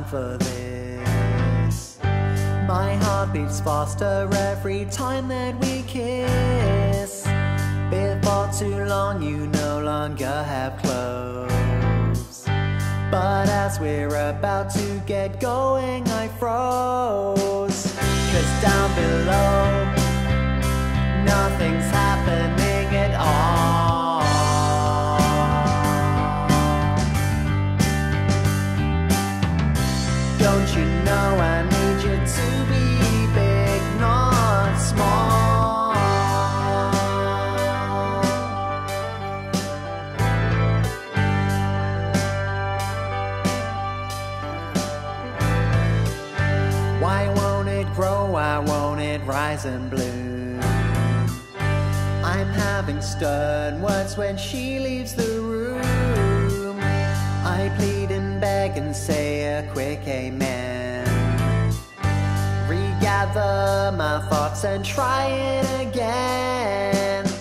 for this. My heart beats faster every time that we kiss. Before too long you no longer have clothes, but as we're about to get going I froze. 'Cause down below nothing's happening at all. Don't you know I need you to be big, not small. Why won't it grow? Why won't it rise and bloom? I'm having stern words when she leaves the room. I plead and beg and say a quick amen. Regather my thoughts and try it again.